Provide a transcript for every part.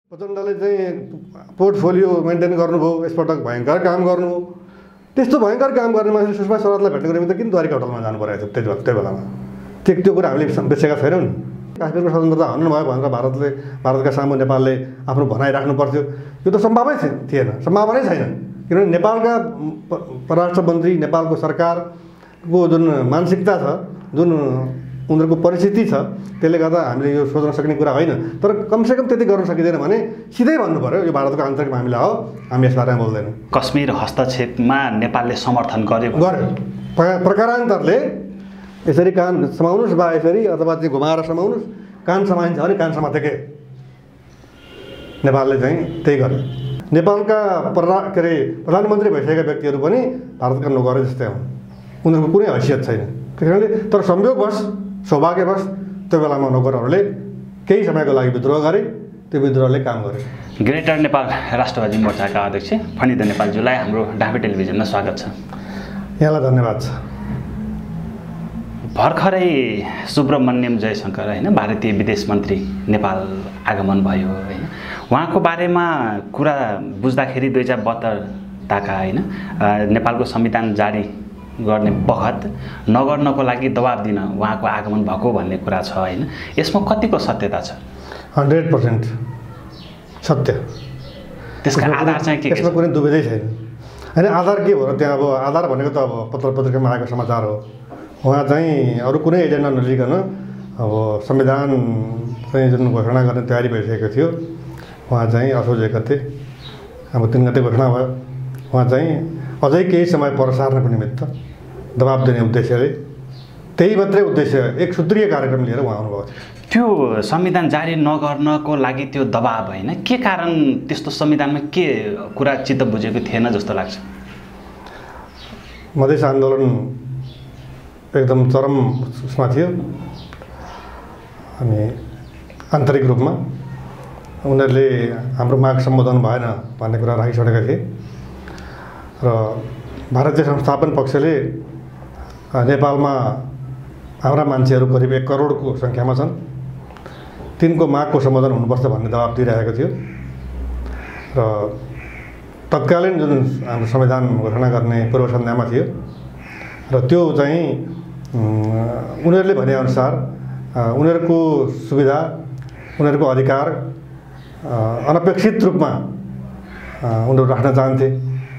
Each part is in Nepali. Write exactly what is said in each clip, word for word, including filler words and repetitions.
प्रचण्डले चाहिँ पोर्टफोलियो मेन्टेन गर्नुभयो, यसपटक भयङ्कर काम गर्नुभयो। त्यस्तो भयङ्कर काम गर्ने मान्छे सुषमा स्वराजलाई भेट्नु गऱ्यो भने त किन द्वारिका होटलमा जानु परेको थियो त्यति त्यो बेलामा? त्यो त्यो कुरा हामीले बिर्सेका छैनौँ नि। काश्मीरको स्वतन्त्रता हन्नुभयो भनेर भारतले भारतका सामु नेपालले आफ्नो भनाइ राख्नु पर्थ्यो, यो त सम्भवै थिएन, सम्भावनै छैन। किनभने नेपालका परराष्ट्र मन्त्री, नेपालको सरकारको जुन मानसिकता छ, जुन उनीहरूको परिस्थिति छ, त्यसले गर्दा हामीले यो सोच्न सक्ने कुरा होइन। तर कमसेकम त्यति गर्न सकिँदैन भने सिधै भन्नु पऱ्यो यो भारतको आन्तरिक मामिला हो, हामी यसबारेमा बोल्दैनौँ। कश्मीर हस्तक्षेपमा नेपालले समर्थन गर्यो गर्यो प्रकारान्तरले यसरी कान समाउनुहोस् वा यसरी अथवा चाहिँ घुमाएर समाउनुहोस्, कान समाइन्छ भने कान समातेकै नेपालले चाहिँ त्यही गर्यो। नेपालका पररा के अरे प्रधानमन्त्री भइसकेका व्यक्तिहरू पनि भारतका नोकरे जस्तै हुन्, उनीहरूको कुनै हैसियत छैन। त्यसैले तर संयोगवश सौभाग्यवश त्यो बेलामा नोकरहरूले केही समयको लागि विद्रोह गरे, त्यो विद्रोहले काम गरे। ग्रेटर नेपाल राष्ट्रवादी मोर्चाका अध्यक्ष फणिन्द्र नेपालज्यूलाई हाम्रो डाँफे टेलिभिजनमा स्वागत छ। यहाँलाई धन्यवाद छ। भर्खरै सुब्रमण्यम जयशङ्कर होइन भारतीय विदेश मन्त्री नेपाल आगमन भयो होइन, उहाँको बारेमा कुरा बुझ्दाखेरि दुई हजार बहत्तरताका होइन नेपालको संविधान जारी गर्ने बखत नगर्नको लागि दबाब दिन उहाँको आगमन भएको भन्ने कुरा छ होइन, यसमा कतिको सत्यता छ? हन्ड्रेड पर्सेन्ट सत्य। त्यसका आधार चाहिँ के? यसमा कुनै दुविधै छैन। होइन आधार के हो र त्यहाँ अब आधार भनेको त अब पत्र पत्रिकामा आएको समाचार हो। उहाँ चाहिँ अरू कुनै एजेन्डा नलिकन अब संविधान चाहिँ जुन घोषणा गर्ने तयारी भइसकेको थियो, उहाँ चाहिँ असोज एक गते अब तिन गते घोषणा भयो। उहाँ चाहिँ अझै केही समय पर सार्नको निमित्त दबाब दिने उद्देश्यले, त्यही मात्रै उद्देश्य, एक सूत्रीय कार्यक्रम लिएर उहाँ आउनुभएको थियो। त्यो संविधान जारी नगर्नको लागि त्यो दबाब होइन, के कारण त्यस्तो संविधानमा के कुरा चित्त बुझेको थिएन जस्तो लाग्छ? मधेस आन्दोलन एकदम चरम उसमा थियो, अनि आन्तरिक रूपमा उनीहरूले हाम्रो माग सम्बोधन भएन भन्ने कुरा राखिसकेका थिए र भारतीय संस्थापन पक्षले नेपालमा हाम्रा मान्छेहरू करिब एक करोडको सङ्ख्यामा छन्, तिनको मागको सम्बोधन हुनुपर्छ भन्ने दबाब दिइरहेको थियो र तत्कालीन जुन हाम्रो संविधान घोषणा गर्ने पूर्व सन्ध्यामा थियो र त्यो चाहिँ उनीहरूले भनेअनुसार उनीहरूको सुविधा, उनीहरूको अधिकार अनपेक्षित रूपमा उनीहरू राख्न चाहन्थे।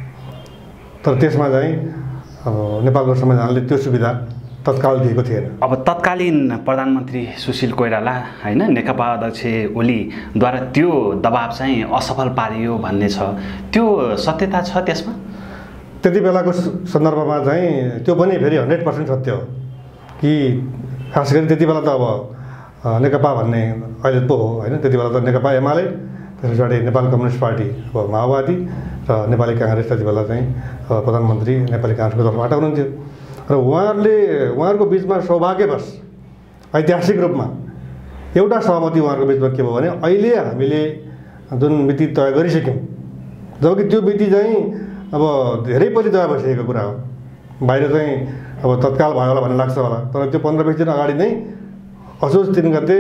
तर त्यसमा चाहिँ अब नेपालको संविधानले त्यो सुविधा तत्काल दिएको थिएन। अब तत्कालीन प्रधानमन्त्री सुशील कोइराला होइन नेकपा अध्यक्ष ओलीद्वारा त्यो दबाब चाहिँ असफल पारियो भन्ने छ, त्यो सत्यता छ त्यसमा? त्यति बेलाको सन्दर्भमा चाहिँ त्यो पनि फेरि हन्ड्रेड पर्सेन्ट सत्य हो कि खास गरी त्यति बेला त अब नेकपा भन्ने अहिले पो हो होइन, त्यति बेला त नेकपा एमाले, त्यस पछाडि नेपाल कम्युनिस्ट पार्टी अब माओवादी र नेपाली काङ्ग्रेस त्यति बेला चाहिँ प्रधानमन्त्री नेपाली काङ्ग्रेसको तर्फबाट हुनुहुन्थ्यो र उहाँहरूले उहाँहरूको बिचमा सौभाग्यवश ऐतिहासिक रूपमा एउटा सहमति उहाँहरूको बिचमा के भयो भने अहिले हामीले जुन मिति तय गरिसक्यौँ, जबकि त्यो मिति चाहिँ अब धेरै पछि तय भइसकेको कुरा हो। बाहिर चाहिँ अब तत्काल भयो होला भन्ने लाग्छ होला, तर त्यो पन्ध्र बिस दिन अगाडि नै असोज तिन गते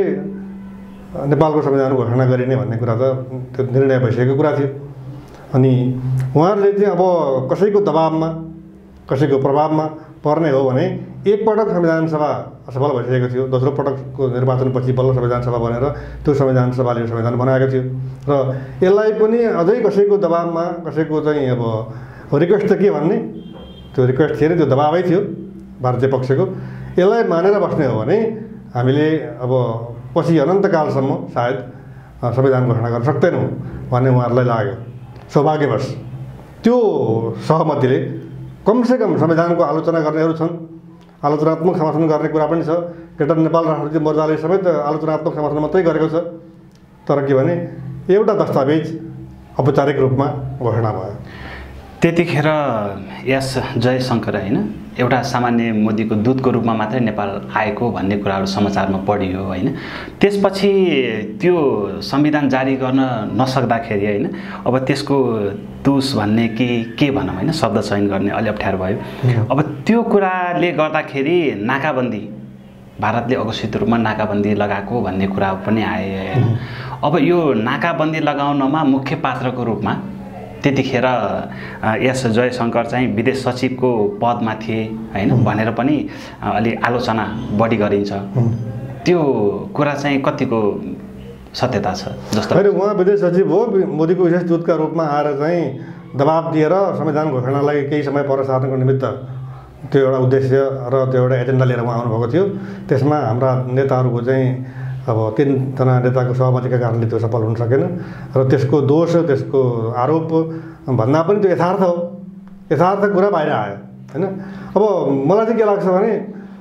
नेपालको संविधान घोषणा गरिने भन्ने कुरा त त्यो निर्णय भइसकेको कुरा थियो। अनि उहाँहरूले चाहिँ अब कसैको दबाबमा, कसैको प्रभावमा पर्ने हो भने एकपटक संविधान सभा असफल भइसकेको थियो, दोस्रो पटकको निर्वाचनपछि बल्ल संविधान सभा बनेर त्यो संविधान सभाले संविधान बनाएको थियो र यसलाई पनि अझै कसैको दबाबमा, कसैको चाहिँ अब रिक्वेस्ट त के भन्ने, त्यो रिक्वेस्ट थिएन, त्यो दबाबै थियो भारतीय पक्षको। यसलाई मानेर बस्ने हो भने हामीले अब पछि अनन्तकालसम्म सायद संविधान घोषणा गर्न सक्दैनौँ भन्ने उहाँहरूलाई लाग्यो। सौभाग्यवश त्यो सहमतिले कमसेकम संविधानको आलोचना गर्नेहरू छन्, आलोचनात्मक समर्थन गर्ने कुरा पनि छ, ग्रेटर नेपाल राष्ट्रवादी मोर्चाले समेत आलोचनात्मक समर्थन मात्रै गरेको छ। तर के भने एउटा दस्तावेज औपचारिक रूपमा घोषणा भयो। त्यतिखेर एस जयशङ्कर होइन एउटा सामान्य मोदीको दूतको रूपमा मात्रै नेपाल आएको भन्ने कुराहरू समाचारमा पढियो होइन, त्यसपछि त्यो संविधान जारी गर्न नसक्दाखेरि होइन अब त्यसको तुस भन्ने कि के भनौँ होइन, शब्द चयन गर्ने अलि अप्ठ्यारो भयो। अब त्यो कुराले गर्दाखेरि नाकाबन्दी भारतले अघोषित रूपमा नाकाबन्दी लगाएको भन्ने कुरा पनि आए होइन। अब यो नाकाबन्दी लगाउनमा मुख्य पात्रको रूपमा त्यतिखेर एस जयशङ्कर चाहिँ विदेश सचिवको पदमा थिए होइन भनेर पनि अलि आलोचना बढी गरिन्छ। त्यो कुरा चाहिँ कतिको सत्यता छ जस्तो? होइन, उहाँ विदेश सचिव हो, मोदीको विशेष दूतका रूपमा आएर चाहिँ दबाब दिएर संविधान घोषणालाई केही समय पर सार्नको निमित्त त्यो एउटा उद्देश्य र त्यो एउटा एजेन्डा लिएर उहाँ आउनुभएको थियो। त्यसमा हाम्रा नेताहरूको चाहिँ अब तिनजना नेताको सहमतिका कारणले त्यो सफल हुन सकेन र त्यसको दोष, त्यसको आरोप भन्दा पनि त्यो यथार्थ हो, यथार्थ कुरा बाहिर आयो होइन। अब मलाई चाहिँ के लाग्छ भने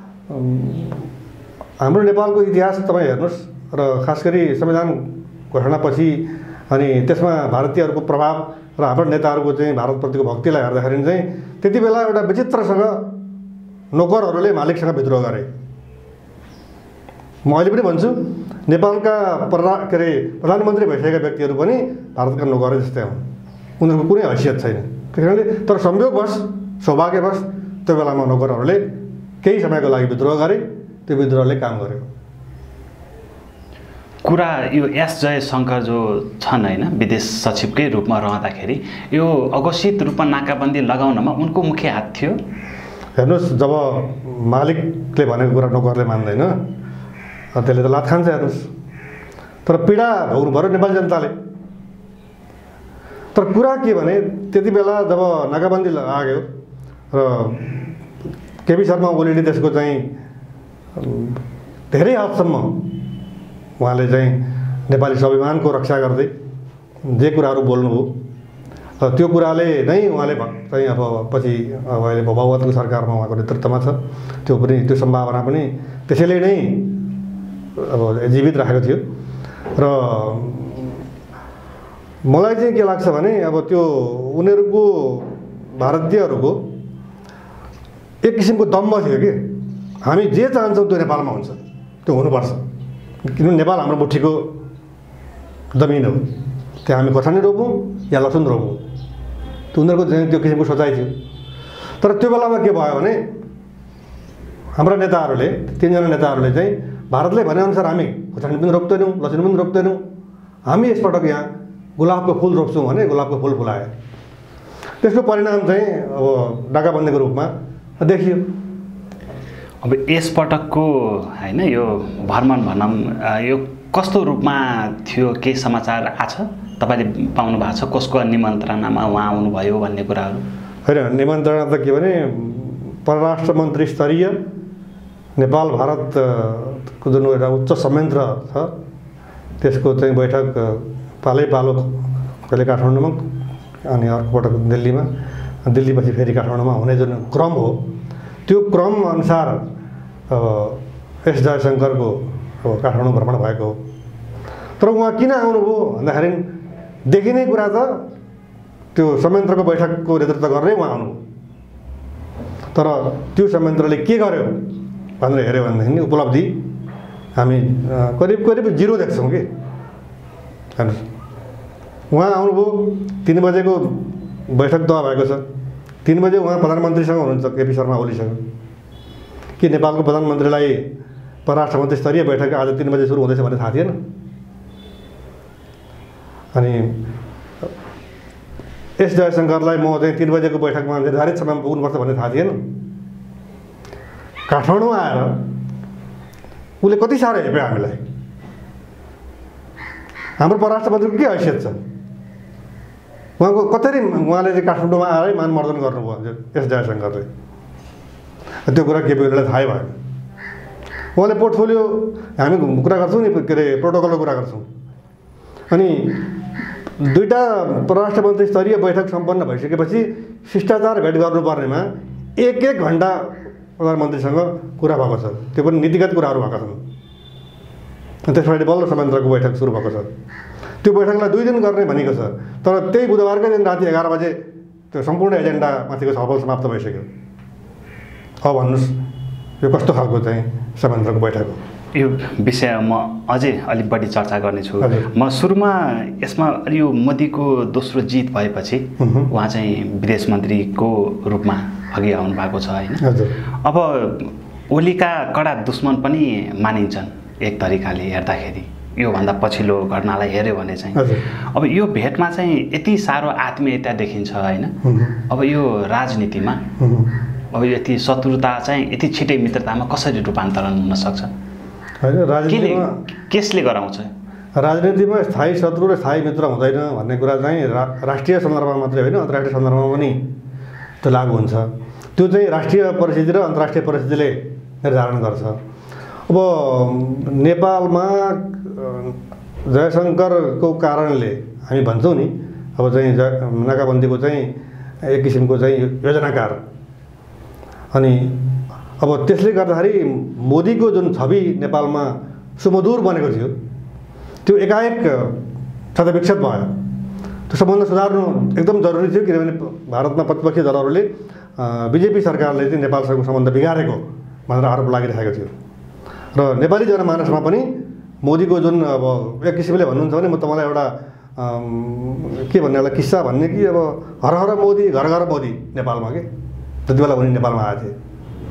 हाम्रो नेपालको इतिहास तपाईँ हेर्नुहोस् र खास गरी संविधान घोषणापछि अनि त्यसमा भारतीयहरूको प्रभाव र हाम्रो नेताहरूको चाहिँ भारतप्रतिको भक्तिलाई हेर्दाखेरि चाहिँ त्यति बेला एउटा विचित्रसँग नोकरहरूले मालिकसँग विद्रोह गरे। म अहिले पनि भन्छु, नेपालका प्रा के अरे प्रधानमन्त्री भइसकेका व्यक्तिहरू पनि भारतका नोकर जस्तै हुन्, उनीहरूको कुनै हैसियत छैन। त्यस कारणले तर संयोगवश, सौभाग्यवश त्यो बेलामा नोकरहरूले केही समयको लागि विद्रोह गरे, त्यो विद्रोहले काम गर्यो। कुरा यो एस जयशङ्कर जो छन् होइन विदेश सचिवकै रूपमा रहँदाखेरि यो अघोषित रूपमा नाकाबन्दी लगाउनमा उनको मुख्य हात थियो। हेर्नुहोस्, जब मालिकले भनेको कुरा नोकरले मान्दैन त्यसले त लात खान्छ हेर्नुहोस्। तर पीडा भोग्नु पऱ्यो नेपाली जनताले। तर कुरा के भने त्यति बेला जब नाकाबन्दी लाग्यो र केपी शर्मा ओलीले त्यसको चाहिँ धेरै हदसम्म उहाँले चाहिँ नेपाली स्वाभिमानको रक्षा गर्दै जे कुराहरू बोल्नुभयो त्यो कुराले नै उहाँले चाहिँ अब पछि अब अहिले बहुमतको सरकारमा उहाँको नेतृत्वमा छ, त्यो पनि त्यो सम्भावना पनि त्यसैले नै अब जीवित राखेको थियो। र मलाई चाहिँ के लाग्छ भने अब त्यो उनीहरूको भारतीयहरूको एक किसिमको दम्भ थियो कि हामी जे चाहन्छौँ त्यो नेपालमा हुन्छ, त्यो हुनुपर्छ, किनभने नेपाल हाम्रो मुठीको जमिन हो, त्यहाँ हामी खोर्सानी रोपौँ या लसुन रोपौँ, त्यो उनीहरूको चाहिँ त्यो किसिमको सोचाइ थियो। तर त्यो बेलामा के भयो भने हाम्रा नेताहरूले, तिनजना नेताहरूले चाहिँ भारतले भनेअनुसार हामी खोर्सानी पनि रोप्दैनौँ, लसुन पनि रोप्दैनौँ, हामी यसपटक यहाँ गुलाबको फुल रोप्छौँ भने गुलाबको फुल फुलायो। त्यसको परिणाम चाहिँ अब नाकाबन्दीको रूपमा देखियो। अब यसपटकको होइन यो भ्रमण भनौँ यो कस्तो रूपमा थियो, केही समाचार आछ तपाईँले पाउनु भएको छ? कसको निमन्त्रणामा उहाँ आउनुभयो भन्ने कुराहरू? होइन, निमन्त्रणा त के भने परराष्ट्र मन्त्री स्तरीय नेपाल भारतको जुन एउटा उच्च संयन्त्र छ त्यसको चाहिँ बैठक पालै पालो कहिले काठमाडौँमा अनि अर्कोपटक दिल्लीमा, दिल्लीपछि फेरि काठमाडौँमा हुने जुन क्रम हो त्यो क्रम अनुसार अब एस जयशङ्करको अब काठमाडौँ भ्रमण भएको हो। तर उहाँ किन आउनुभयो भन्दाखेरि देखिने कुरा त त्यो संयन्त्रको बैठकको नेतृत्व गरेरै उहाँ आउनुभयो। तर त्यो संयन्त्रले के गर्यो भनेर हेऱ्यो भनेदेखि उपलब्धि हामी करिब करिब जिरो देख्छौँ कि। हेर्नुहोस्, उहाँ आउनुभयो, तिन बजेको बैठक तय भएको छ, तीन बजे उहाँ प्रधानमन्त्रीसँग हुनुहुन्छ, केपी शर्मा ओलीसँग। कि नेपालको प्रधानमन्त्रीलाई परराष्ट्र मन्त्री स्तरीय बैठक आज तीन बजे सुरु हुँदैछ भन्ने थाहा थिएन? अनि एस जयशङ्करलाई म चाहिँ तीन बजेको बैठकमा निर्धारित समयमा पुग्नुपर्छ भन्ने थाहा थिएन? काठमाडौँ आएर उसले कति साह्रो हेप्यो हामीलाई। हाम्रो परराष्ट्र मन्त्रीको के हैसियत छ? उहाँको कतरी उहाँले चाहिँ काठमाडौँमा आएर मानमर्दन गर्नुभयो एस जयशङ्करले। त्यो कुरा केपी ओलीलाई थाहै भएन। उहाँले पोर्टफोलियो, हामी कुरा गर्छौँ नि के अरे प्रोटोकलको कुरा गर्छौँ, अनि दुईवटा परराष्ट्र मन्त्री स्तरीय बैठक सम्पन्न भइसकेपछि शिष्टाचार भेट गर्नुपर्नेमा एक एक घन्टा प्रधानमन्त्रीसँग कुरा भएको छ, त्यो पनि नीतिगत कुराहरू भएका छन्। त्यस पछाडि बल्ल संयन्त्रको बैठक सुरु भएको छ। त्यो बैठकलाई दुई दिन गर्ने भनेको छ, तर त्यही बुधबारकै दिन राति एघार बजे त्यो सम्पूर्ण एजेन्डा माथिको छलफल समाप्त भइसक्यो। अब भन्नुहोस् यो कस्तो खालको चाहिँ संयन्त्रको बैठक हो? यो विषय म अझै अलिक बढी चर्चा गर्नेछु। म सुरुमा यसमा यो मोदीको दोस्रो जित भएपछि उहाँ चाहिँ विदेश मन्त्रीको रूपमा अघि आउनु भएको छ होइन। अब ओलीका कडा दुश्मन पनि मानिन्छन् एक तरिकाले हेर्दाखेरि योभन्दा पछिल्लो घटनालाई हेऱ्यो भने चाहिँ अब यो भेटमा चाहिँ यति साह्रो आत्मीयता देखिन्छ होइन अब यो राजनीतिमा अब यति शत्रुता चाहिँ यति छिटै मित्रतामा कसरी रूपान्तरण हुन सक्छ होइन राजनीतिमा केसले गराउँछ राजनीतिमा स्थायी शत्रु र स्थायी मित्र हुँदैन भन्ने कुरा चाहिँ रा राष्ट्रिय सन्दर्भमा मात्रै होइन अन्तर्राष्ट्रिय सन्दर्भमा पनि त्यो लागु हुन्छ त्यो चाहिँ राष्ट्रिय परिस्थिति र अन्तर्राष्ट्रिय परिस्थितिले निर्धारण गर्छ अब नेपालमा जयशङ्करको कारणले हामी भन्छौँ नि अब चाहिँ नाकाबन्दीको चाहिँ एक किसिमको चाहिँ योजनाकार अनि अब त्यसले गर्दाखेरि मोदीको जुन छवि नेपालमा सुमधुर बनेको थियो त्यो एकाएक क्षतविक्षत भयो त्यो सम्बन्ध सुधार्नु एकदम जरुरी थियो किनभने भारतमा प्रतिपक्षी दलहरूले बिजेपी सरकारले चाहिँ नेपालसँगको सम्बन्ध बिगारेको भनेर आरोप लागिरहेको थियो र नेपाली जनमानसमा पनि मोदीको जुन अब एक किसिमले भन्नुहुन्छ भने म तपाईँलाई एउटा के भन्ने एउटा किस्सा भन्ने कि अब हर हर मोदी घर घर मोदी नेपालमा के त्यति बेला उनी नेपालमा आएको थिए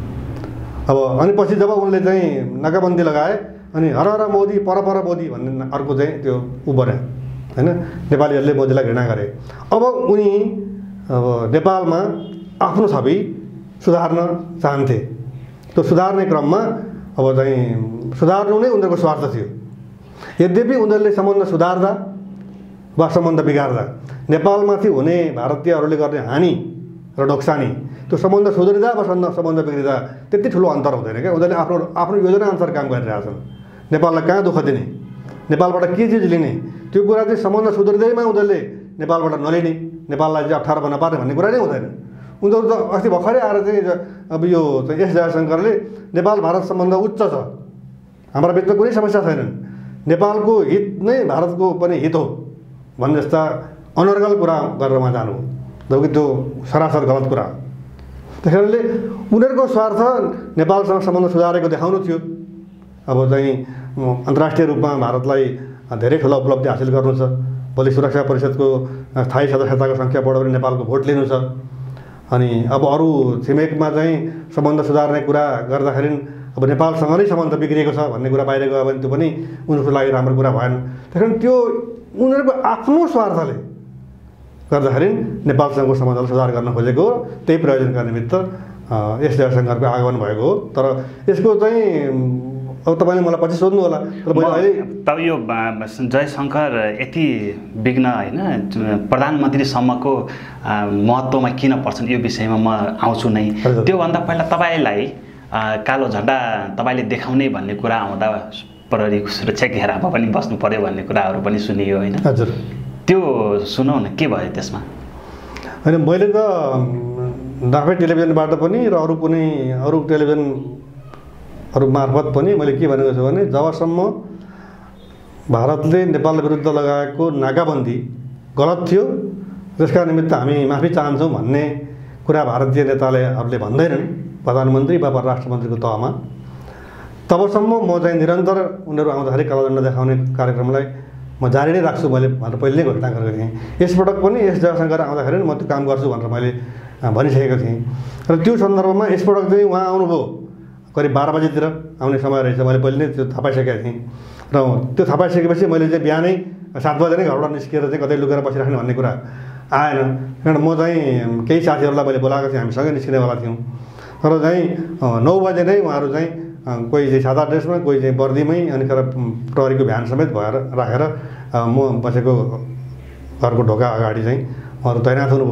अब अनि पछि जब उनले चाहिँ नाकाबन्दी लगाए अनि हर हर मोदी पर पर मोदी भन्ने अर्को चाहिँ त्यो उ बन्यो होइन नेपालीहरूले मोदीलाई घृणा गरे अब उनी अब नेपालमा आफ्नो छवि सुधार्न चाहन्थे त्यो सुधार्ने क्रममा अब चाहिँ सुधार्नु नै उनीहरूको स्वार्थ थियो यद्यपि उनीहरूले सम्बन्ध सुधार्दा वा सम्बन्ध बिगार्दा नेपालमाथि हुने भारतीयहरूले गर्ने हानि र नोक्सानी त्यो सम्बन्ध सुध्रिँदा वा सम्बन्ध बिग्रिँदा त्यति ठुलो अन्तर हुँदैन क्या उनीहरूले आफ्नो आफ्नो योजना अनुसार काम गरिरहेछन् नेपाललाई कहाँ दुःख दिने नेपालबाट के चिज लिने त्यो कुरा चाहिँ सम्बन्ध सुध्रिँदैमा उनीहरूले नेपालबाट नलिने नेपाललाई चाहिँ अप्ठ्यारो नपार्ने भन्ने कुरा नै हुँदैन उनीहरू त अस्ति भर्खरै आएर चाहिँ अब यो एस जयशङ्करले नेपाल भारत सम्बन्ध उच्च छ हाम्रा बिचमा कुनै समस्या छैनन् नेपालको हित नै भारतको पनि हित हो भन्ने जस्ता अनर्गल कुरा गरेर उहाँ जानु जबकि त्यो सरासर गलत कुरा त्यस कारणले उनीहरूको स्वार्थ नेपालसँग सम्बन्ध सुधारेको देखाउनु थियो अब चाहिँ अन्तर्राष्ट्रिय रूपमा भारतलाई धेरै ठुलो उपलब्धि हासिल गर्नु छ भोलि सुरक्षा परिषदको स्थायी सदस्यताको सङ्ख्या बढाएर नेपालको भोट लिनु छ अनि अब अरू छिमेकमा चाहिँ सम्बन्ध सुधार्ने कुरा गर्दाखेरि अब नेपालसँग नै सम्बन्ध बिग्रिएको छ भन्ने कुरा बाहिर गयो भने त्यो पनि उनीहरूको लागि राम्रो कुरा भएन त्यस कारण त्यो उनीहरूको आफ्नो स्वार्थले गर्दाखेरि नेपालसँगको सम्बन्धलाई सुधार गर्न खोजेको हो त्यही प्रयोजनका निमित्त एस जयशङ्करको आगमन भएको हो तर यसको चाहिँ अब तपाईँले मलाई पछि सोध्नु होला तर मैले अहिले तब यो जयशङ्कर यति विघ्न होइन प्रधानमन्त्रीसम्मको महत्त्वमा किन पर्छन् यो विषयमा म आउँछु नै त्योभन्दा पहिला तपाईँलाई कालो झन्डा तपाईँले देखाउने भन्ने कुरा आउँदा प्रहरीको सुरक्षा घेरामा पनि बस्नु पर्यो भन्ने कुराहरू पनि सुनियो होइन हजुर त्यो सुनौ न के भयो त्यसमा होइन मैले त नाफे टेलिभिजनबाट पनि र अरू कुनै अरू टेलिभिजन अरू मार्फत पनि मैले के भनेको छु भने जबसम्म भारतले नेपाल विरुद्ध लगाएको नाकाबन्दी गलत थियो त्यसका निमित्त हामी माफी चाहन्छौँ भन्ने कुरा भारतीय नेताहरूले भन्दैनन् प्रधानमन्त्री वा परराष्ट्र मन्त्रीको तहमा तबसम्म म चाहिँ निरन्तर उनीहरू आउँदाखेरि कालो झन्डा देखाउने कार्यक्रमलाई म जारी नै राख्छु मैले भनेर पहिले नै घोषणा गरेको थिएँ यसपटक पनि एस जयशङ्कर आउँदाखेरि म त्यो काम गर्छु भनेर मैले भनिसकेको थिएँ र त्यो सन्दर्भमा यसपटक चाहिँ उहाँ आउनुभयो करिब बाह्र बजीतिर आउने समय रहेछ मैले पहिले नै त्यो थाहा पाइसकेको थिएँ र त्यो थाहा पाइसकेपछि मैले चाहिँ बिहानै सात बजे नै घरबाट निस्किएर चाहिँ कतै लुकेर बसिराख्ने भन्ने कुरा आएन किनभने म चाहिँ केही साथीहरूलाई मैले बोलाएको थिएँ हामीसँगै निस्किनेवाला थियौँ तर चाहिँ नौ बजे नै उहाँहरू चाहिँ कोही चाहिँ सादा ड्रेसमा कोही चाहिँ वर्दीमै अनि तर प्रहरीको भ्यान समेत भएर राखेर म बसेको घरको ढोका अगाडि चाहिँ उहाँहरू तैनात हुनुभयो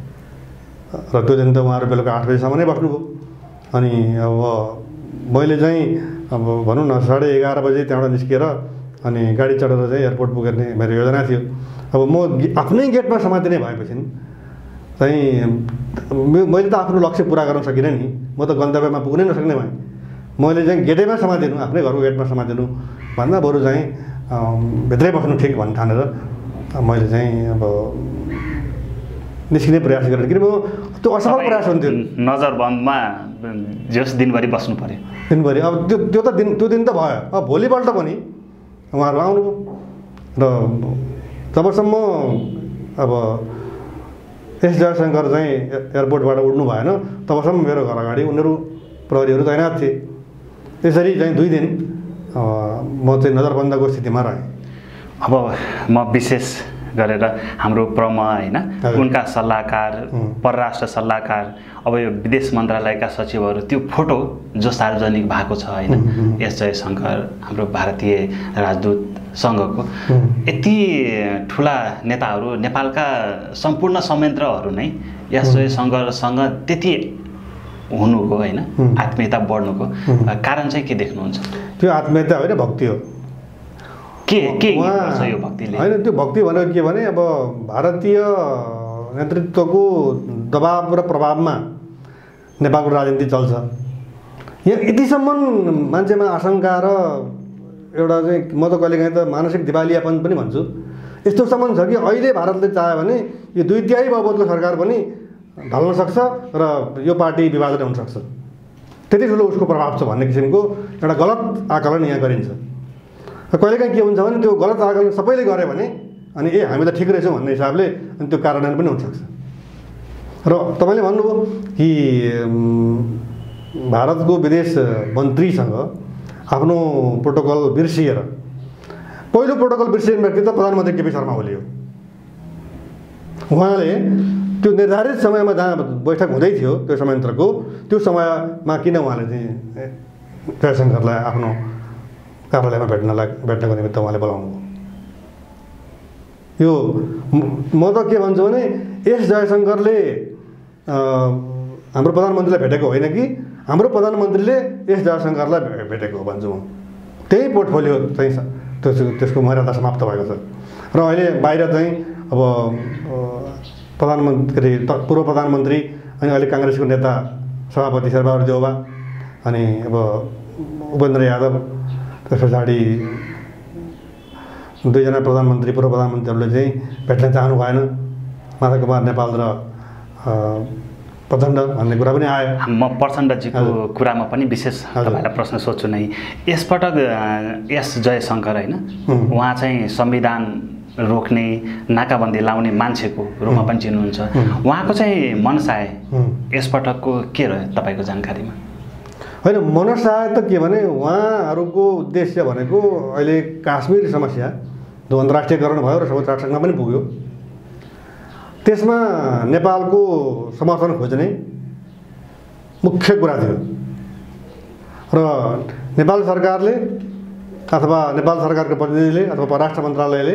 र त्यो दिन त उहाँहरू बेलुका आठ बजीसम्म नै बस्नुभयो अनि अब मैले चाहिँ अब भनौँ न साढे एघार बजी त्यहाँबाट निस्किएर अनि गाडी चढेर चाहिँ एयरपोर्ट पुग्ने मेरो योजना थियो अब म आफ्नै गेटमा समातिने भएपछि चाहिँ मैले त आफ्नो लक्ष्य पुरा गर्न सकिनँ नि म त गन्तव्यमा पुग्नै नसक्ने भएँ मैले चाहिँ गेटैमा समातिनु आफ्नै घरको गेटमा समातिनु भन्दा बरु चाहिँ भित्रै बस्नु ठिक भन्ने ठानेर मैले चाहिँ अब निस्किने प्रयास गरेँ किन म त्यो असफल प्रयास हुन्थ्यो नजरबन्दमा जस दिनभरि बस्नु पर्यो दिनभरि अब त्यो त्यो त दिन त्यो दिन त भयो अब भोलिपल्ट पनि उहाँहरू आउनुभयो र जबसम्म अब एस जयशङ्कर चाहिँ एयरपोर्टबाट उड्नु भएन तबसम्म मेरो घर अगाडि उनीहरू प्रहरीहरू तैनात थिए त्यसरी चाहिँ दुई दिन म चाहिँ नजरबन्दको स्थितिमा रहेँ। अब म विशेष गरेर हाम्रो प्रम होइन उनका सल्लाहकार परराष्ट्र सल्लाहकार अब यो विदेश मन्त्रालयका सचिवहरू त्यो फोटो जो सार्वजनिक भएको छ होइन एस जयशङ्कर हाम्रो भारतीय राजदूत सङ्घको यति ठुला नेताहरू नेपालका सम्पूर्ण संयन्त्रहरू नै एस जयशङ्करसँग त्यति हुनुको होइन आत्मीयता बढ्नुको कारण चाहिँ के देख्नुहुन्छ? त्यो आत्मीयता होइन, भक्ति हो। के के गर्छ यो भक्तिले? होइन, त्यो भक्ति भनेको के भने अब भारतीय नेतृत्वको दबाव र प्रभावमा नेपालको राजनीति चल्छ। यहाँ यतिसम्म मान्छेमा आशंका र एउटा चाहिँ म त कहिलेकाहीँ त मानसिक दिवालियापन पनि भन्छु, यस्तोसम्म छ कि अहिले भारतले चाह्यो भने यो दुई तिहाई बहुमतको सरकार पनि ढल्न सक्छ र यो पार्टी विभाजन हुन सक्छ। त्यति ठुलो उसको प्रभाव छ भन्ने किसिमको एउटा गलत आकलन यहाँ गरिन्छ। कहिलेकाहीँ के हुन्छ भने त्यो गलत आकलन सबैले गऱ्यो भने अनि ए हामी त ठिक रहेछौँ भन्ने हिसाबले अनि त्यो कार्यान्वयन पनि हुनसक्छ। र तपाईँले भन्नुभयो कि भारतको विदेश मन्त्रीसँग आफ्नो प्रोटोकल बिर्सिएर, पहिलो प्रोटोकल बिर्सिने व्यक्ति त प्रधानमन्त्री केपी शर्मा ओली हो। उहाँले त्यो निर्धारित समयमा जहाँ बैठक हुँदै थियो त्यो संयन्त्रको त्यो समयमा किन उहाँले चाहिँ जयशङ्करलाई आफ्नो कार्यालयमा भेट्नलाई भेट्नको निमित्त उहाँले बोलाउनु भयो? यो म त के भन्छु भने एस जयशङ्करले हाम्रो प्रधानमन्त्रीलाई भेटेको होइन कि हाम्रो प्रधानमन्त्रीले एस जयशङ्करलाई भेटेको हो भन्छु म। त्यही पोर्टफोलियो चाहिँ त्यस त्यसको मर्यादा समाप्त भएको छ। र अहिले बाहिर चाहिँ अब प्रधानमन्त्री पूर्व प्रधानमन्त्री अनि अहिले काङ्ग्रेसको नेता सभापति शेरबहादुर देउवा अनि अब उपेन्द्र यादव, त्यस पछाडि दुईजना प्रधानमन्त्री पूर्व प्रधानमन्त्रीहरूले चाहिँ भेट्न चाहनु भएन, माधव कुमार नेपाल र प्रचण्ड भन्ने कुरा पनि आयो। म प्रचण्डजीको कुरामा पनि विशेष तपाईँलाई प्रश्न सोध्छु नै। यसपटक एस जयशङ्कर होइन उहाँ चाहिँ संविधान रोक्ने नाकाबन्दी लाउने मान्छेको रूपमा पनि चिन्नुहुन्छ। उहाँको चाहिँ मनसाय यसपटकको के रह्यो तपाईँको जानकारीमा? होइन, मनसाय त के भने उहाँहरूको उद्देश्य भनेको अहिले काश्मीर समस्या जो अन्तर्राष्ट्रियकरण भयो र संयुक्त राष्ट्रसङ्घमा पनि पुग्यो, त्यसमा नेपालको समर्थन खोज्ने मुख्य कुरा थियो। र नेपाल सरकारले अथवा नेपाल सरकारको प्रतिनिधिले अथवा परराष्ट्र मन्त्रालयले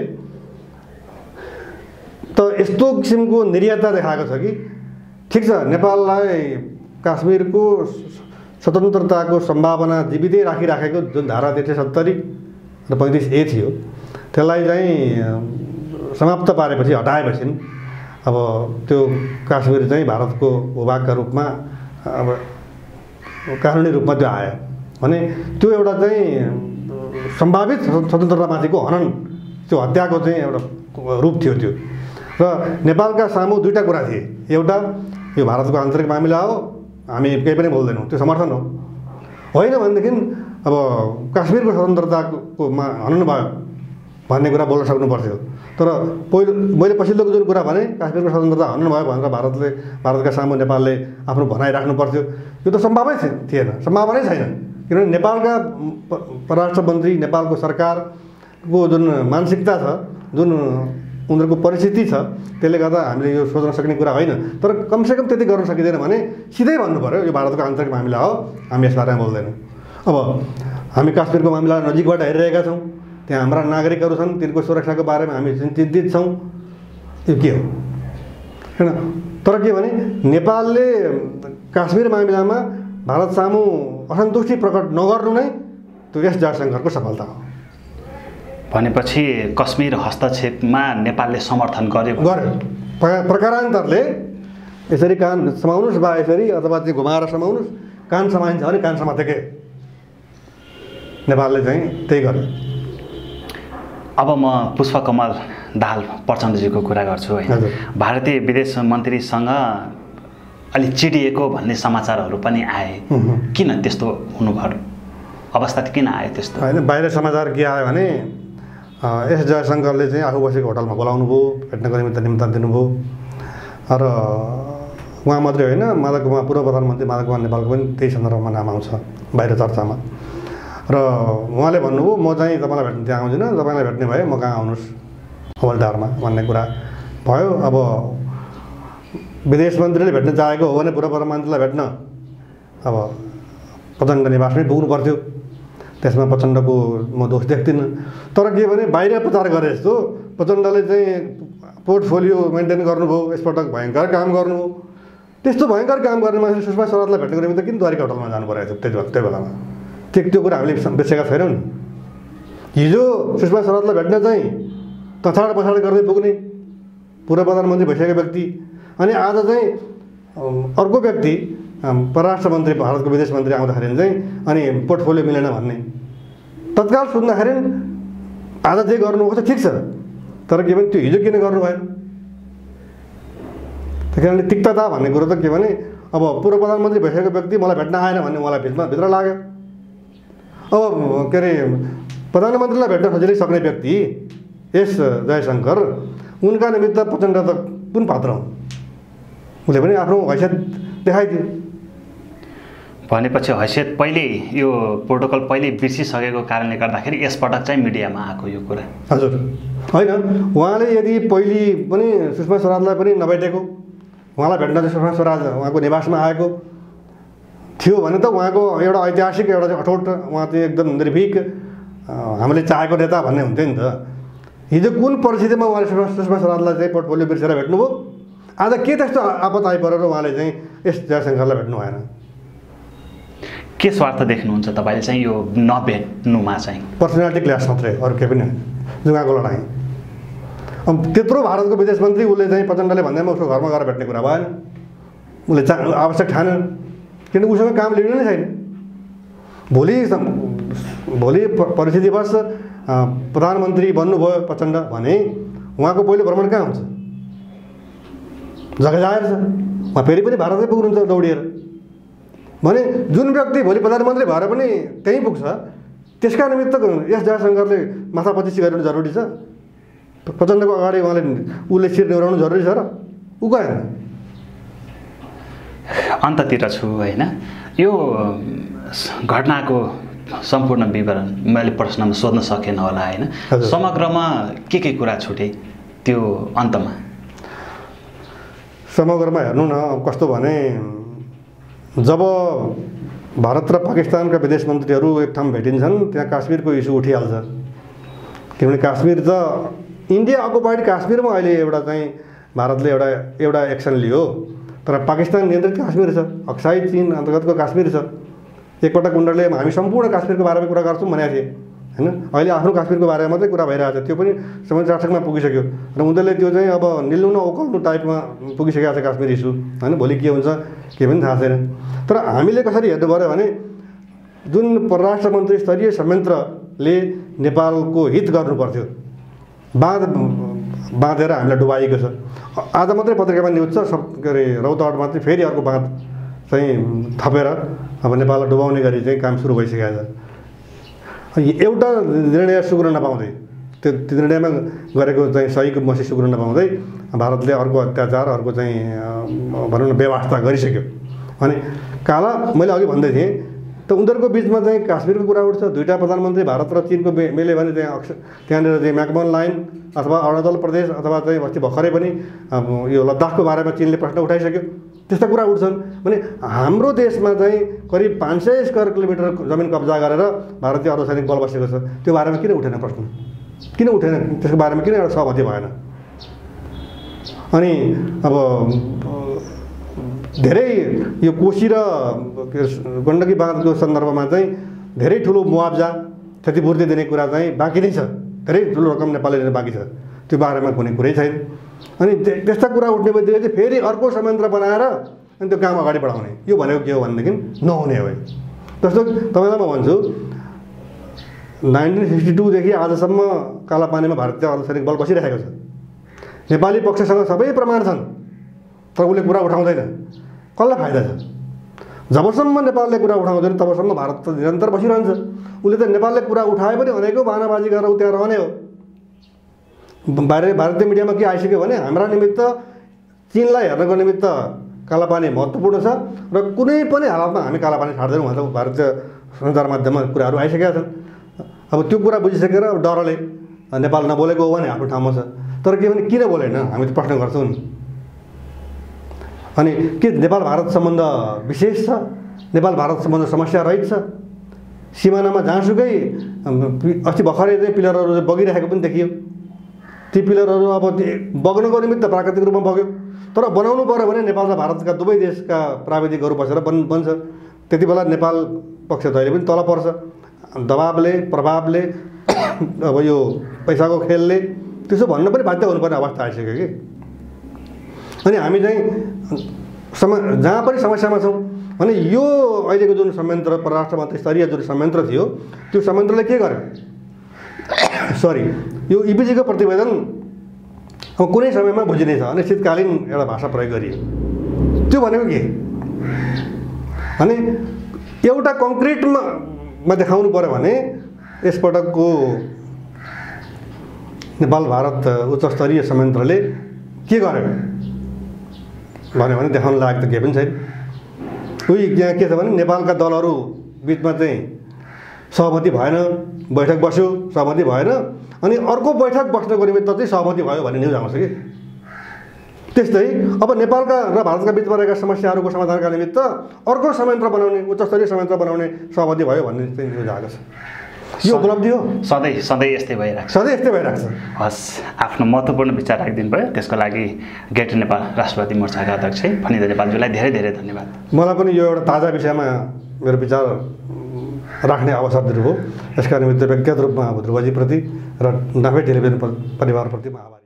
त यस्तो किसिमको निर्याता देखाएको छ कि ठिक छ, नेपाललाई काश्मीरको स्वतन्त्रताको सम्भावना जीवितै राखिराखेको जुन धारा तीन सय सत्तरी र पैँतिस ए थियो त्यसलाई चाहिँ समाप्त पारेपछि हटाएपछि अब त्यो काश्मीर चाहिँ भारतको भूभागका रूपमा अब कानुनी रूपमा त्यो आयो भने त्यो एउटा चाहिँ सम्भावित स्वतन्त्रतामाथिको हनन, त्यो हत्याको चाहिँ एउटा रूप थियो त्यो। र नेपालका सामु दुईवटा कुरा थिए, एउटा यो भारतको आन्तरिक मामिला हो, हामी केही पनि बोल्दैनौँ, त्यो समर्थन हो, होइन भनेदेखि अब काश्मीरको स्वतन्त्रताको मा हनन भयो भन्ने कुरा बोल्न सक्नु पर्थ्यो। तर पहिलो मैले पछिल्लोको जुन कुरा भने काश्मीरको स्वतन्त्रता हनन भयो भनेर भारतले भारतका सामु नेपालले आफ्नो भनाइ राख्नु पर्थ्यो, यो त सम्भावै थिएन, सम्भावनै छैन। किनभने नेपालका परराष्ट्र मन्त्री, नेपालको सरकारको जुन मानसिकता छ, जुन उनीहरूको परिस्थिति छ, त्यसले गर्दा हामीले यो सोच्न सक्ने कुरा होइन। तर कमसेकम त्यति गर्न सकिँदैन भने सिधै भन्नु पऱ्यो यो भारतको आन्तरिक मामिला हो, हामी यस बारेमा बोल्दैनौँ। अब हामी काश्मीरको मामिला नजिकबाट हेरिरहेका छौँ, त्यहाँ हाम्रा नागरिकहरू छन्, तिनको सुरक्षाको बारेमा हामी चिन्तित छौँ, यो के हो होइन। तर के भने नेपालले काश्मीर मामिलामा भारत सामु असन्तुष्टि प्रकट नगर्नु नै त्यो एस जयशङ्करको सफलता हो। भनेपछि कश्मीर हस्तक्षेपमा नेपालले समर्थन गर्यो गर्यो प्रकारान्तरले यसरी कान समाउनुहोस् वा यसरी अथवा चाहिँ घुमाएर समाउनुहोस्, कान समाइन्छ भने कान समातेकै नेपालले चाहिँ त्यही गर्यो। अब म पुष्पकमल दाहाल प्रचण्डजीको कुरा गर्छु होइन। भारतीय विदेश मन्त्रीसँग अलि चिडिएको भन्ने समाचारहरू पनि आए, किन त्यस्तो हुनुभयो? अवस्था किन आयो त्यस्तो? होइन, बाहिर समाचार के आयो भने एस जयशङ्करले चाहिँ आफू बसेको होटलमा बोलाउनु भयो, भेट्नको निमित्त निमन्त्रण दिनुभयो र उहाँ मात्रै होइन, माधव कुमार पूर्व प्रधानमन्त्री माधव कुमार नेपालको पनि त्यही सन्दर्भमा नाम आउँछ बाहिर चर्चामा। र उहाँले भन्नुभयो म चाहिँ तपाईँलाई भेट्न त्यहाँ आउँदिनँ, तपाईँलाई भेट्ने भए म कहाँ आउनुहोस् हवलदारमा भन्ने कुरा भयो। अब विदेश मन्त्रीले भेट्न चाहेको हो भने पूर्व प्रधानमन्त्रीलाई भेट्न अब प्रचण्ड निवासमै पुग्नु पर्थ्यो, त्यसमा प्रचण्डको म दोष देख्दिनँ। तर के भने बाहिर प्रचार गरे जस्तो प्रचण्डले चाहिँ पोर्टफोलियो मेन्टेन गर्नुभयो, यसपटक भयङ्कर काम गर्नुभयो। त्यस्तो भयङ्कर काम गर्ने मान्छे सुषमा स्वराजलाई भेट्नको निमित्त किन द्वारिका होटलमा जानु परेको थियो त्यति त्यो बेलामा? त्यो त्यो कुरा हामीले बिर्सेका छैनौँ नि। हिजो सुषमा स्वराजलाई भेट्न चाहिँ तछाड पछाड गर्दै पुग्ने पूर्व प्रधानमन्त्री भइसकेको व्यक्ति, अनि आज चाहिँ अर्को व्यक्ति परराष्ट्र मन्त्री भारतको विदेश मन्त्री आउँदाखेरि चाहिँ अनि पोर्टफोलियो मिलेन भन्ने तत्काल सुन्दाखेरि आज जे गर्नुभएको छ ठिक छ, तर के भने त्यो हिजो किन गर्नु भएन? त्यही कारणले तिक्तता भन्ने कुरो त के भने अब पूर्व प्रधानमन्त्री भइसकेको व्यक्ति मलाई भेट्न आएन भन्ने मलाई भित्र भित्र लाग्यो। अब के अरे प्रधानमन्त्रीलाई भेट्न खोजिनै सक्ने व्यक्ति एस जयशङ्कर, उनका निमित्त प्रचण्ड त कुन पात्र हो? उसले पनि आफ्नो हैसियत देखाइदियो। भनेपछि हैसियत पहिले यो प्रोटोकल पहिले बिर्सिसकेको कारणले गर्दाखेरि यसपटक चाहिँ मिडियामा आएको यो कुरा। हजुर होइन, उहाँले यदि पहिले पनि सुषमा स्वराजलाई पनि नभेटेको, उहाँलाई भेट्न चाहिँ सुषमा स्वराज उहाँको निवासमा आएको थियो भने त उहाँको एउटा ऐतिहासिक एउटा चाहिँ अठोट, उहाँ चाहिँ एकदम निर्भीक हामीले चाहेको नेता भन्ने हुन्थ्यो नि त। हिजो कुन परिस्थितिमा उहाँले सुषमा सुषमा स्वराजलाई चाहिँ पोर्टफोलियो बिर्सेर भेट्नुभयो? आज के त्यस्तो आपत आइपरेर उहाँले चाहिँ यस जयशङ्करलाई भेट्नु भएन? के स्वार्थ देख्नुहुन्छ तपाईँले चाहिँ यो नभेट्नुमा चाहिँ? पर्सनालिटी क्ल्यास मात्रै, अरू केही पनि होइन, जुगाको लडाइँ। अब त्यत्रो भारतको विदेश मन्त्री उसले चाहिँ प्रचण्डले भन्दैमा उसको घरमा गएर भेट्ने कुरा भएन, उसले चा आवश्यक ठानेन, किनकि उसँग काम लिनु नै छैन। भोलि भोलि परिस्थितिवश प्रधानमन्त्री बन्नुभयो प्रचण्ड भने उहाँको पहिलो भ्रमण कहाँ हुन्छ? जग्गा जाहेर छ, उहाँ फेरि पनि भारतमै पुग्नुहुन्छ दौडिएर। भने जुन व्यक्ति भोलि प्रधानमन्त्री भएर पनि त्यहीँ पुग्छ, त्यसका निमित्त यस जयशङ्करले माथापच्चिसी गर्नु जरुरी छ? प्रचण्डको अगाडि उहाँले उसले शिर निहुराउनु जरुरी छ र? ऊ गएन। अन्ततिर छु होइन, यो घटनाको सम्पूर्ण विवरण मैले प्रश्नमा सोध्न सकेन होला होइन, समग्रमा के के कुरा छुटे त्यो अन्तमा? समग्रमा हेर्नु न कस्तो भने जब भारत र पाकिस्तानका विदेश मन्त्रीहरू एक ठाउँ भेटिन्छन् त्यहाँ काश्मीरको इस्यु उठिहाल्छ, किनभने काश्मीर त इन्डिया अकुपाइड काश्मीरमा अहिले एउटा चाहिँ भारतले एउटा एउटा एक्सन लियो, तर पाकिस्तान नियन्त्रित काश्मीर छ, अक्साई चीन अन्तर्गतको काश्मीर छ। एकपटक उनीहरूले हामी सम्पूर्ण काश्मीरको बारेमा कुरा गर्छौँ भनेको थिए होइन, अहिले आफ्नो काश्मीरको बारेमा मात्रै कुरा भइरहेको छ, त्यो पनि समुद्र चाटकमा पुगिसक्यो र उनीहरूले त्यो चाहिँ अब निल्नु न ओकाउनु टाइपमा पुगिसकेको छ काश्मीर इस्यु होइन। भोलि के हुन्छ के पनि थाहा छैन। तर हामीले कसरी हेर्नु पऱ्यो भने जुन परराष्ट्र मन्त्री स्तरीय संयन्त्रले नेपालको हित गर्नु पर्थ्यो, बाँध बाँधेर हामीलाई डुबाएको छ। आज मात्रै पत्रिकामा न्युज छ, सब के अरे रौतहटमा चाहिँ फेरि अर्को बाँध चाहिँ थपेर अब नेपाललाई डुबाउने गरी चाहिँ काम सुरु भइसकेको छ। एउटा निर्णय सुग्न नपाउँदै, त्यो निर्णयमा गरेको चाहिँ सहीको मसी सुग्न नपाउँदै भारतले अर्को अत्याचार, अर्को चाहिँ भनौँ न व्यवस्था गरिसक्यो। अनि काला मैले अघि भन्दै थिएँ त उनीहरूको बिचमा चाहिँ काश्मीरको कुरा उठ्छ, दुईवटा प्रधानमन्त्री भारत र चीनको मिले भने त्यहाँ अक्स त्यहाँनिर चाहिँ म्याकमोहन लाइन अथवा अरुणाचल प्रदेश अथवा चाहिँ अस्ति भर्खरै पनि यो लद्दाखको बारेमा चीनले प्रश्न उठाइसक्यो, त्यस्ता कुरा उठ्छन्। भने हाम्रो देशमा चाहिँ करिब पाँच सय स्क्वायर किलोमिटर जमिन कब्जा गरेर भारतीय अर्धसैनिक बल बसेको छ, त्यो बारेमा किन उठेन प्रश्न? किन उठेन? त्यसको बारेमा किन एउटा सहमति भएन? अनि अब धेरै यो कोशी र गण्डकी बाँधको सन्दर्भमा चाहिँ धेरै ठुलो मुआब्जा क्षतिपूर्ति दिने कुरा चाहिँ बाँकी नै छ, धेरै ठुलो रकम नेपालले लिन बाँकी छ, त्यो बारेमा कुनै कुरै छैन। अनि त्यस्ता कुरा उठ्ने बित्तिकै चाहिँ फेरि अर्को संयन्त्र बनाएर अनि त्यो काम अगाडि बढाउने, यो भनेको के हो भनेदेखि नहुने हो। जस्तो तपाईँलाई म भन्छु नाइन्टिन सिक्सटी टूदेखि आजसम्म कालापानीमा भारतीय अर्धसैनिक बल बसिरहेको छ, नेपाली पक्षसँग सबै प्रमाण छन्, तर उसले कुरा उठाउँदैन, कसलाई फाइदा छ? जबसम्म नेपालले कुरा उठाउँदैन तबसम्म भारत त निरन्तर बसिरहन्छ। उसले त नेपालले कुरा उठाए पनि अनेकौँ बहानाबाजी गरेर उ त्यहाँ रहने हो। बाहिर भारतीय मिडियामा के आइसक्यो भने हाम्रा निमित्त चीनलाई हेर्नको निमित्त कालापानी महत्त्वपूर्ण छ र कुनै पनि हालतमा हामी कालापानी छाड्दैनौँ भनेर भारतीय सञ्चार माध्यममा कुराहरू आइसकेका छन्। अब त्यो कुरा बुझिसकेर अब डरले नेपाल नबोलेको हो भने आफ्नो ठाउँमा छ, तर के भने किन बोलेन हामी त प्रश्न गर्छौँ नि। अनि के नेपाल भारत सम्बन्ध विशेष छ, नेपाल भारत सम्बन्ध समस्या रहित छ? सिमानामा जहाँसुकै अस्ति भर्खरै चाहिँ पिलरहरू बगिरहेको पनि देखियो। ती पिलरहरू अब बग्नको निमित्त प्राकृतिक रूपमा बग्यो, तर बनाउनु पर्यो भने नेपाल र भारतका दुवै देशका प्राविधिकहरू बसेर बन् बन्छ। त्यति बेला नेपाल पक्ष जहिले पनि तल पर्छ, दबाबले प्रभावले अब यो पैसाको खेलले त्यसो भन्न पनि बाध्य हुनुपर्ने अवस्था आइसक्यो कि। अनि हामी चाहिँ सम जहाँ पनि समस्यामा छौँ भने यो अहिलेको जुन संयन्त्र परराष्ट्र मन्त्री स्तरीय जुन संयन्त्र थियो त्यो संयन्त्रले के गर्यो, सरी यो इपिजीको प्रतिवेदन अब कुनै समयमा बुझिनेछ, अनिश्चितकालीन एउटा भाषा प्रयोग गरियो। त्यो भनेको के अनि एउटा कङ्क्रिटमा मा देखाउनु पर्यो भने यसपटकको नेपाल भारत उच्च स्तरीय संयन्त्रले के गर्यो भन्यो भने देखाउन लायक त केही पनि छैन। उही यहाँ के छ भने नेपालका दलहरू बिचमा चाहिँ सहमति भएन, बैठक बस्यो सहमति भएन, अनि अर्को बैठक बस्नको निमित्त चाहिँ सहमति भयो भन्ने न्युज आउँछ कि। त्यस्तै अब नेपालका र भारतका बिचमा रहेका समस्याहरूको समाधानका निमित्त अर्को संयन्त्र बनाउने, उच्च स्तरीय संयन्त्र बनाउने सहमति भयो भन्ने चाहिँ न्युज आएको छ। यो उपलब्धि हो, सधैँ सधैँ यस्तै भइरहेको छ, सधैँ यस्तै भइरहेको छ। हस्, आफ्नो महत्त्वपूर्ण विचार राखिदिनु भयो, त्यसको लागि ग्रेटर नेपाल राष्ट्रवादी मोर्चाका अध्यक्ष फणिन्द्र नेपालज्यूलाई धेरै धेरै धन्यवाद। मलाई पनि यो एउटा ताजा विषयमा मेरो विचार राख्ने अवसर दिनुभयो, यसका निमित्त व्यक्तिगत रूपमा ध्रुवजीप्रति र नाभे टेलिभिजन परिवारप्रति म आभारी।